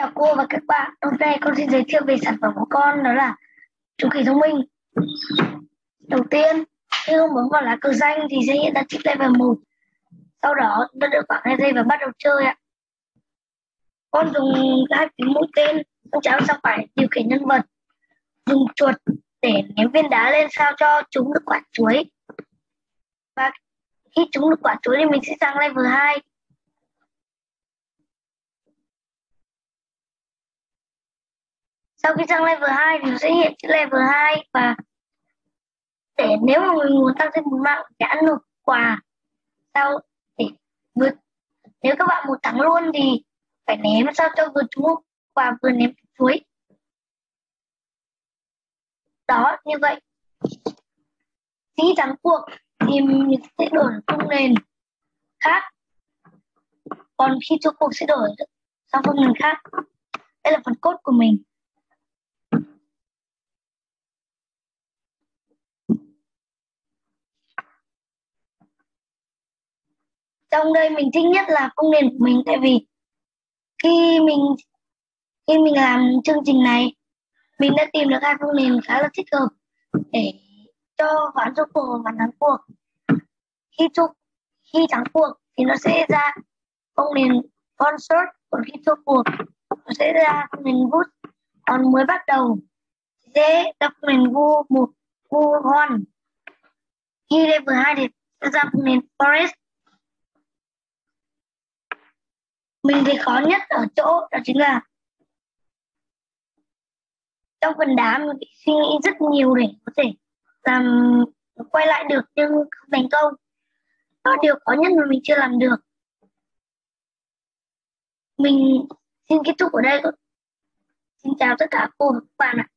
Chào cô và các bạn, hôm nay con xin giới thiệu về sản phẩm của con, đó là chu kỳ thông minh. Đầu tiên, khi con bấm vào lá cờ xanh thì sẽ hiện ra chip level 1. Sau đó, ta đợi khoảng 2 giây và bắt đầu chơi ạ. Con dùng hai phím mũi tên sang trái và sang phải điều khiển nhân vật. Dùng chuột để ném viên đá lên sao cho trúng được quả chuối. Và khi trúng được quả chuối thì mình sẽ sang level 2. Sau khi sang level 2 thì nó sẽ hiện chữ level 2 và để nếu mà mình muốn tăng thêm một mạng thì ăn nộp quà sau để vượt. Nếu các bạn muốn thắng luôn thì phải ném sao cho vừa trúng và vừa ném chuối. Đó, như vậy khi thắng cuộc thì mình sẽ đổi cung nền khác, còn khi thua cuộc sẽ đổi sang cung nền khác. Đây là phần code của mình. Trong đây mình thích nhất là cung nền của mình, tại vì khi mình làm chương trình này, mình đã tìm được hai cung nền khá là thích hợp để cho ván thua cuộc và ván thắng cuộc. Khi thắng cuộc thì nó sẽ ra cung nền concert, còn khi thua cuộc nó sẽ ra cung nền good. Còn mới bắt đầu sẽ ra cung nền go on. Khi level 2 thì sẽ ra cung nền forest. Mình thấy khó nhất ở chỗ đó chính là trong phần đá mình phải suy nghĩ rất nhiều để có thể làm quay lại được nhưng không thành công. Đó là điều khó nhất mà mình chưa làm được. Mình xin kết thúc ở đây. Xin chào tất cả cô và các bạn ạ.